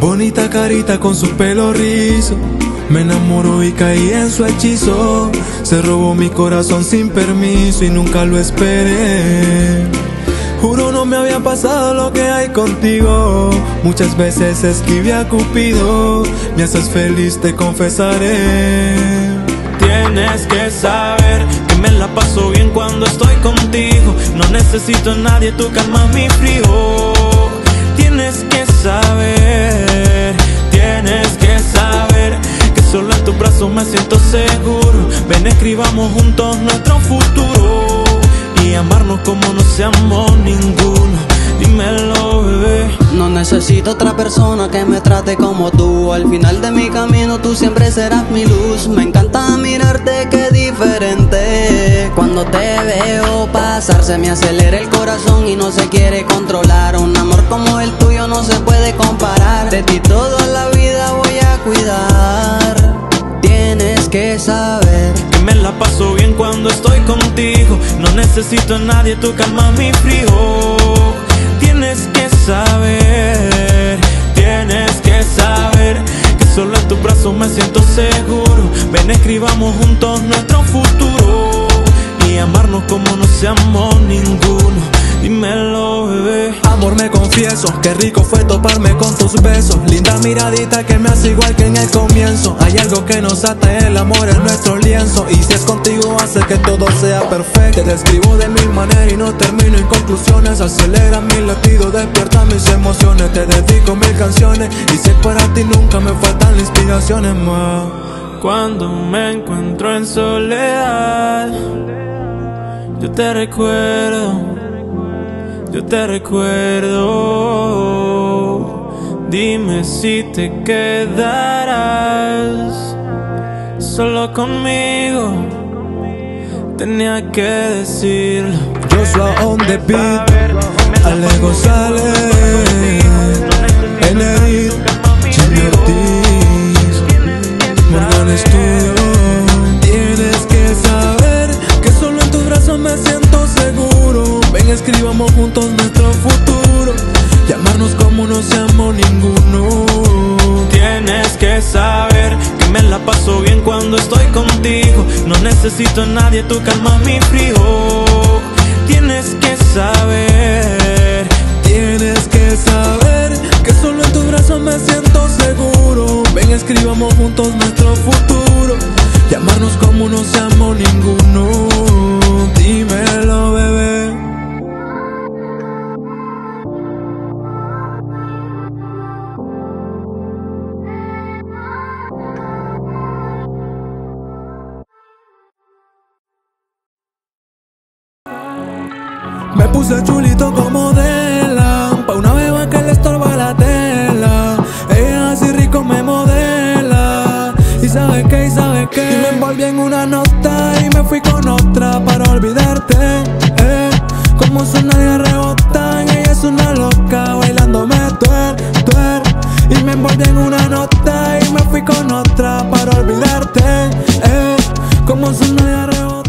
Bonita carita con su pelo rizo, me enamoró y caí en su hechizo. Se robó mi corazón sin permiso y nunca lo esperé. Juro no me había pasado lo que hay contigo. Muchas veces escribí a Cupido. Me haces feliz, te confesaré. Tienes que saber que me la paso bien cuando estoy contigo. No necesito a nadie, tú calmas mi frío. Tienes que saber que solo en tus brazos me siento seguro. Ven, escribamos juntos nuestro futuro y amarnos como no se amó ninguno. Dímelo, bebé. No necesito otra persona que me trate como tú. Al final de mi camino tú siempre serás mi luz. Me encanta mirarte, qué diferente. Cuando te veo pasar se me acelera el corazón y no se quiere controlar. Un amor como el tuyo no se puede comparar. De ti toda la vida voy a cuidar. Tienes que saber que me la paso bien cuando estoy contigo. No necesito a nadie, tú calmas mi frío. Tienes que saber que solo en tus brazos me siento seguro. Ven, escribamos juntos nuestro futuro y amarnos como no se amó ninguno. Dímelo, bebé. Amor, me confieso, qué rico fue toparme con tus besos. Linda miradita que me hace igual que en el comienzo. Hay algo que nos ata, el amor es nuestro lienzo. Y si es contigo hace que todo sea perfecto. Te describo de mil maneras y no termino en conclusiones. Acelera mi latido, despierta mis emociones. Te dedico mil canciones y sé para ti nunca me faltan las inspiraciones más. Cuando me encuentro en soledad, yo te recuerdo. Yo te recuerdo. Dime si te quedarás solo conmigo. Tenía que decirlo. Joshua on the beat, Ale González, Enedit, Jimmy Ortiz, Morgan Studio. Tienes que saber que solo en tus brazos me siento seguro. Ven, escribamos juntos nuestro futuro y amarnos como no se amó ninguno. Tienes que saber que me la paso bien cuando estoy contigo. No necesito a nadie, tú calmas mi frío. Tienes que saber que solo en tus brazos me siento seguro. Ven, escribamos juntos nuestro futuro y amarnos como no se amó ninguno. Dímelo, bebé. Me puse chulito como modela, pa' una beba que le estorba la tela. Ella así rico me modela. Y sabe qué, y me envolví en una nota y me fui con otra para olvidarte. Como su nalga rebotan, ella es una loca bailándome twer. Y me envolví en una nota y me fui con otra para olvidarte. Como su nalga rebotan.